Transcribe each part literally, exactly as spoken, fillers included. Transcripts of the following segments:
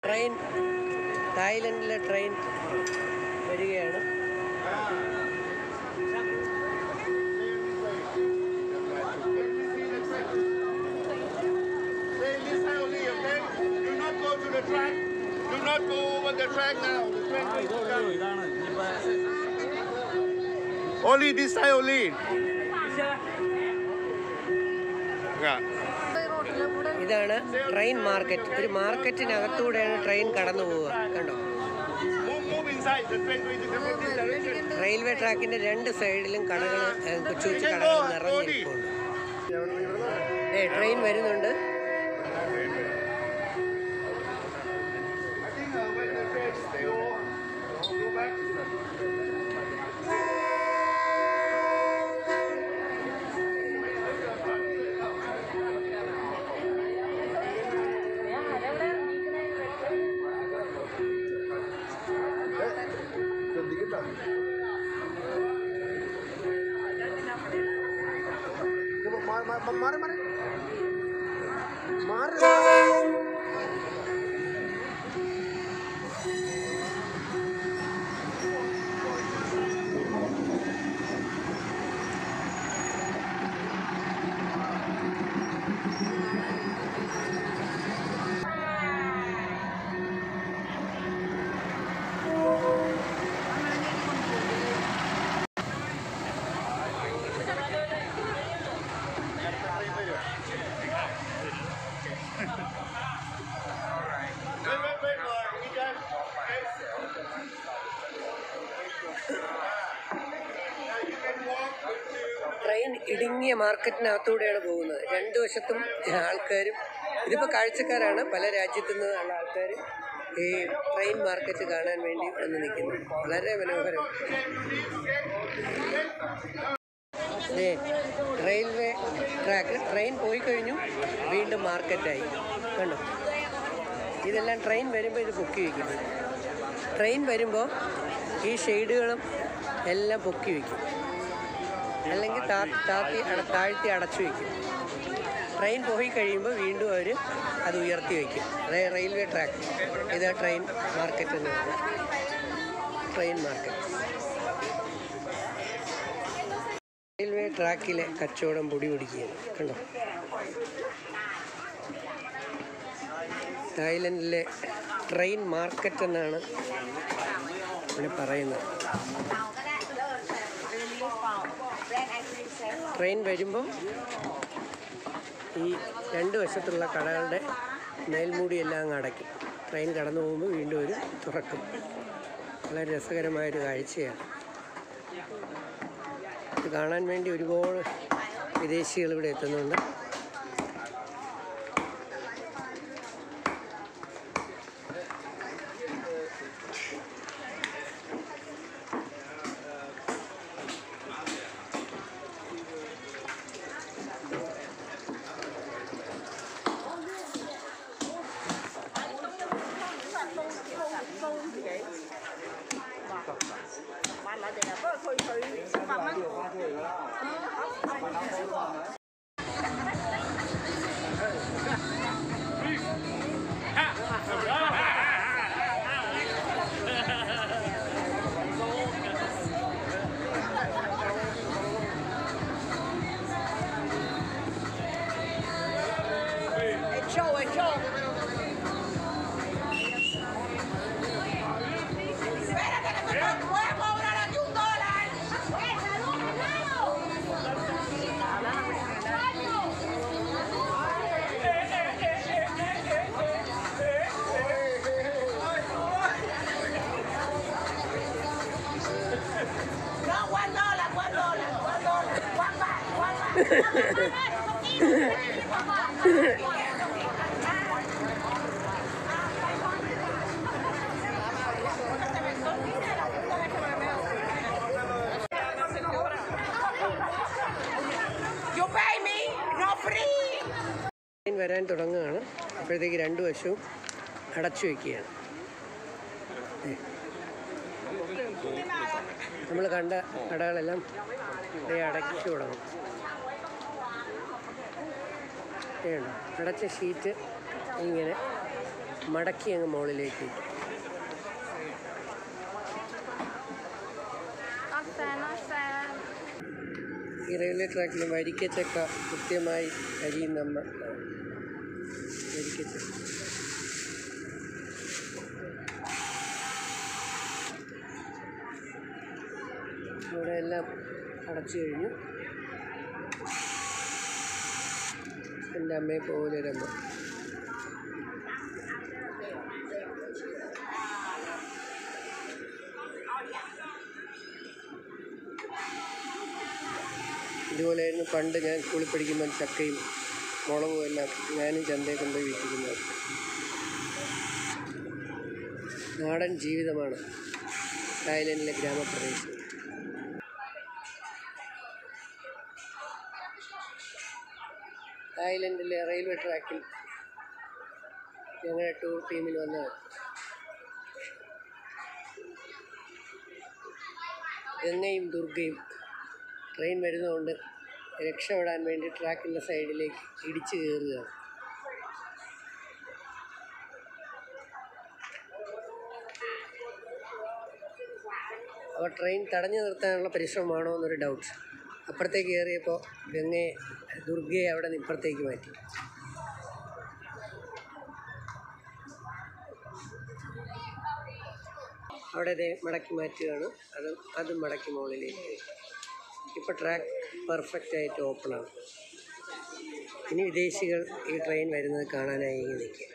Train തായ്ലൻഡിലെ train വരികയാണ്. Do not go over the track now. Only this side only. ഇതാണ് train market. ഒരു മാർക്കറ്റിനകത്തൂടെയാണ് ട്രെയിൻ കടന്നു പോവുക. കണ്ടോ, റെയിൽവേ ട്രാക്കിന്റെ രണ്ട് സൈഡിലും കടകൾ, കൊച്ചു കൊച്ചു കടകൾ നിറഞ്ഞിരിപ്പുണ്ട്. ട്രെയിൻ വരുന്നുണ്ട്. मारे मारे मारे ട്രെയിൻ ഇടുങ്ങിയ മാർക്കറ്റിനകത്തൂടെയാണ് പോകുന്നത്. രണ്ടു വശത്തും ആൾക്കാരും, ഇതിപ്പോൾ കാഴ്ചക്കാരാണ്, പല രാജ്യത്തു നിന്നുള്ള ആൾക്കാർ ഈ ട്രെയിൻ മാർക്കറ്റ് കാണാൻ വേണ്ടി വന്ന് നിൽക്കുന്നു. വളരെ മനോഹരം. ഏ റെയിൽവേ ട്രാക്ക്, ട്രെയിൻ പോയി കഴിഞ്ഞു, വീണ്ടും മാർക്കറ്റായി. കണ്ടോ, ഇതെല്ലാം ട്രെയിൻ വരുമ്പോൾ ഇത് പൊക്കി വയ്ക്കുന്നു. ട്രെയിൻ വരുമ്പോൾ ഈ ഷെയ്ഡുകളും എല്ലാം പൊക്കി വയ്ക്കും, അല്ലെങ്കിൽ താ താത്തി അട താഴ്ത്തി അടച്ചു വയ്ക്കും. ട്രെയിൻ പോയി കഴിയുമ്പോൾ വീണ്ടും അവർ അത് ഉയർത്തി വയ്ക്കും. അതായത് റെയിൽവേ ട്രാക്ക്. ഇത് ട്രെയിൻ മാർക്കറ്റ് എന്ന് പറയുന്നത്. Train market. റെയിൽവേ ട്രാക്കിലെ കച്ചവടം പൊടി പിടിക്കുകയാണ്. കണ്ടോ, തായ്ലൻഡിലെ ട്രെയിൻ മാർക്കറ്റ് എന്നാണ് ഇവിടെ പറയുന്നത്. ട്രെയിൻ വരുമ്പോൾ ഈ രണ്ട് വശത്തുള്ള കടകളുടെ മേൽമൂടിയെല്ലാം അങ്ങ് അടയ്ക്കും. ട്രെയിൻ കടന്നു പോകുമ്പോൾ വീണ്ടും ഒരു തുറക്കും. വളരെ രസകരമായൊരു കാഴ്ചയാണ്. ഇത് കാണാൻ വേണ്ടി ഒരുപാട് വിദേശികൾ ഇവിടെ എത്തുന്നുണ്ട്. ട്രെയിൻ വരാൻ തുടങ്ങുകയാണ്. അപ്പോഴത്തേക്ക് രണ്ടു വശവും അടച്ചു വയ്ക്കുകയാണ്. നമ്മൾ കണ്ട കടകളെല്ലാം അടച്ചു തുടങ്ങും. അടച്ച ഷീറ്റ് ഇങ്ങനെ മടക്കി അങ്ങ് മുകളിലേക്ക്. ഈ റെയിൽവേ ട്രാക്കിൽ വരിക്കച്ചക്ക കൃത്യമായി അരിയുന്ന അമ്മ. വരിക്കച്ചക്ക ഇവിടെ എല്ലാം അടച്ചു കഴിഞ്ഞു. എൻ്റെ അമ്മയെ പോലൊരമ്മ. ഇതുപോലെയായിരുന്നു പണ്ട് ഞാൻ സ്കൂളിൽ പഠിക്കുമ്പോൾ ചക്കയും മുളകും എല്ലാം ഞാനും ചന്തയിൽ കൊണ്ടുപോയി വിൽക്കുന്നത്. നാടൻ ജീവിതമാണ് തായ്ലൻഡിലെ ഗ്രാമപ്രദേശം. തായ്ലൻഡിലെ റെയിൽവേ ട്രാക്കിൽ ഞങ്ങളുടെ ടൂർ ടീമിൽ വന്നതാണ്. ഗംഗയും ദുർഗയും ട്രെയിൻ വരുന്നതുകൊണ്ട് രക്ഷപ്പെടാൻ വേണ്ടി ട്രാക്കിൻ്റെ സൈഡിലേക്ക് ഇടിച്ചു കയറുകയാണ്. അപ്പോൾ ട്രെയിൻ തടഞ്ഞു നിർത്താനുള്ള പരിശ്രമമാണോ എന്നൊരു ഡൗട്ട്. അപ്പുറത്തേക്ക് കയറിയപ്പോൾ ഗംഗയെ ദുർഗയെ അവിടെ നിന്ന് ഇപ്പുറത്തേക്ക് മാറ്റി. അവിടെ ഇതേ മടക്കി മാറ്റുകയാണ്. അത് അത് മടക്കി മുകളിലേക്ക്. ഇപ്പോൾ ട്രാക്ക് പെർഫെക്റ്റ് ആയിട്ട് ഓപ്പണാണ്. ഇനി വിദേശികൾ ഈ ട്രെയിൻ വരുന്നത് കാണാനായി നിൽക്കുക.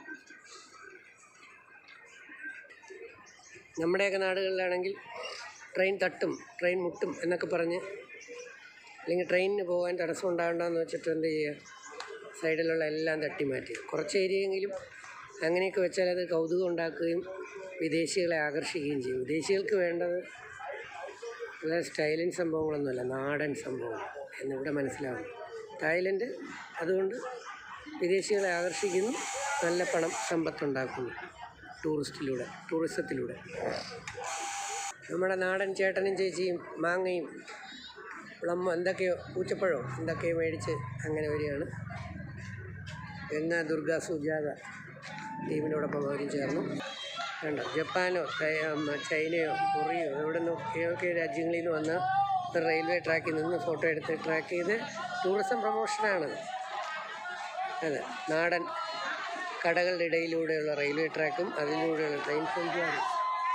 നമ്മുടെയൊക്കെ നാടുകളിലാണെങ്കിൽ ട്രെയിൻ തട്ടും, ട്രെയിൻ മുട്ടും എന്നൊക്കെ പറഞ്ഞ്, അല്ലെങ്കിൽ ട്രെയിനിന് പോകാൻ തടസ്സം ഉണ്ടാകണ്ടെന്ന് വെച്ചിട്ട് എന്ത് ചെയ്യുക, സൈഡിലുള്ള എല്ലാം തട്ടി മാറ്റി. കുറച്ച് ഏരിയയെങ്കിലും അങ്ങനെയൊക്കെ വെച്ചാൽ അത് കൗതുകം ഉണ്ടാക്കുകയും വിദേശികളെ ആകർഷിക്കുകയും ചെയ്യും. വിദേശികൾക്ക് വേണ്ടത് നല്ല സ്റ്റൈലിൻ സംഭവങ്ങളൊന്നുമല്ല, നാടൻ സംഭവങ്ങൾ എന്നിവിടെ മനസ്സിലാവും. തായ്ലൻഡ് അതുകൊണ്ട് വിദേശികളെ ആകർഷിക്കുന്നു, നല്ല പണം സമ്പത്തുണ്ടാക്കുന്നു ടൂറിസ്റ്റിലൂടെ ടൂറിസത്തിലൂടെ. നമ്മുടെ നാടൻ ചേട്ടനും ചേച്ചിയും മാങ്ങയും പ്ലം എന്തൊക്കെയോ പൂച്ചപ്പഴോ എന്തൊക്കെയോ മേടിച്ച് അങ്ങനെ വരികയാണ്. ഗംഗ, ദുർഗ, സുജാത ടീമിനോടൊപ്പം അവരും ചേർന്നു. കണ്ടോ, ജപ്പാനോ ചൈനയോ കൊറിയയോ ഇവിടെ നിന്നൊക്കെ രാജ്യങ്ങളിൽ നിന്ന് വന്ന് റെയിൽവേ ട്രാക്കിൽ നിന്ന് ഫോട്ടോ എടുത്ത് ട്രാക്ക് ചെയ്ത് ടൂറിസം പ്രൊമോഷനാണത്. അതെ, നാടൻ കടകളുടെ ഇടയിലൂടെയുള്ള റെയിൽവേ ട്രാക്കും അതിലൂടെയുള്ള ട്രെയിൻ സഞ്ചാരം.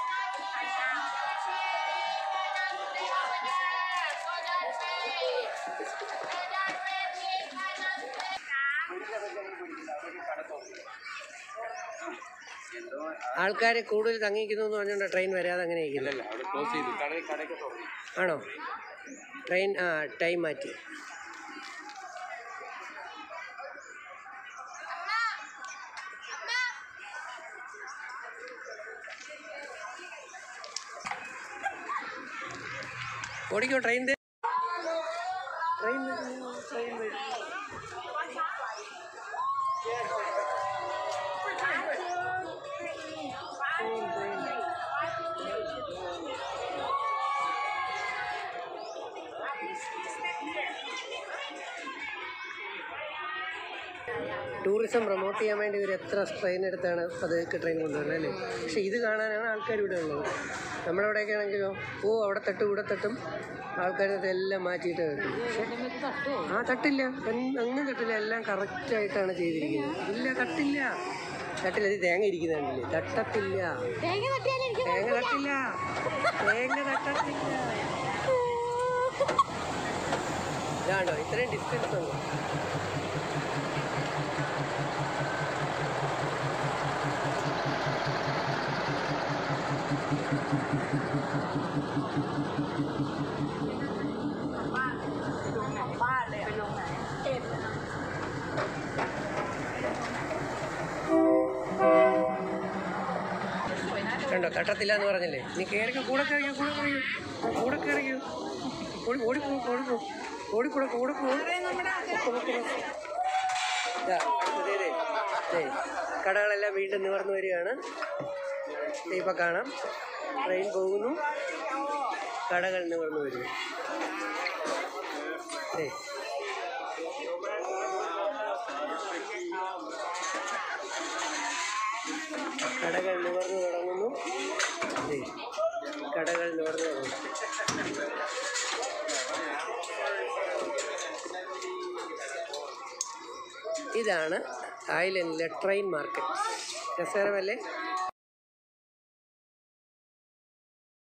ആൾക്കാർ കൂടുതൽ തങ്ങിക്കുന്നു എന്ന് പറഞ്ഞുകൊണ്ട് ട്രെയിൻ വരാതെ അങ്ങനെ ഇരിക്കില്ലല്ലോ. ആണോ? ട്രെയിൻ ആ ടൈം മാറ്റി. ഓടിക്കോ ട്രെയിൻ ട്രെയിൻ ട്രെയിൻ വരും. ടൂറിസം പ്രൊമോട്ട് ചെയ്യാൻ വേണ്ടി ഇവർ എത്ര ട്രെയിൻ എടുത്താണ് പതുക്കെ ട്രെയിൻ കൊണ്ടുവരുന്നത് അല്ലേ? പക്ഷേ ഇത് കാണാനാണ് ആൾക്കാർ ഇവിടെ ഉള്ളത്. നമ്മുടെ അവിടെയൊക്കെ ആണെങ്കിലോ ഓ അവിടെ തട്ടും ഇവിടെ തട്ടും, ആൾക്കാർ ഇതെല്ലാം മാറ്റിയിട്ട് വരും. പക്ഷേ ആ തട്ടില്ല, ഒന്നും തട്ടില്ല, എല്ലാം കറക്റ്റായിട്ടാണ് ചെയ്തിരിക്കുന്നത്. ഇല്ല, തട്ടില്ല തട്ടില്ല ഇത് തേങ്ങ ഇരിക്കുന്നുണ്ടല്ലേ, തട്ടത്തില്ല, തേങ്ങ തട്ടില്ല, തേങ്ങ തട്ടത്തില്ല. ഇതാണോ ഇത്രയും ഡിസ്റ്റൻസ് ഉള്ളു. കണ്ടോ, തട്ടത്തില്ല എന്ന് പറഞ്ഞില്ലേ. നീ കയറിക്കോ, കൂടെ കയറിക്കോ, കൂടെ കയറിക്കോ, കൂടെ കയറിക്കോ, ഓടി ഓടിപ്പോ ഓടിപ്പോ ഓടിക്കൂടെ കൂടെ കടകളെല്ലാം വീണ്ടും നിവർന്നു വരികയാണ്. ഇപ്പം കാണാം, ട്രെയിൻ പോകുന്നു, കടകൾ നിവർന്നു വരുന്നു. കടകൾ നിവർന്നു തുടങ്ങുന്നു. കടകൾ നിവർന്നു തുടങ്ങുന്നു. ഇതാണ് തായ്ലൻഡിലെ ട്രെയിൻ മാർക്കറ്റ്. രസകരമല്ലേ?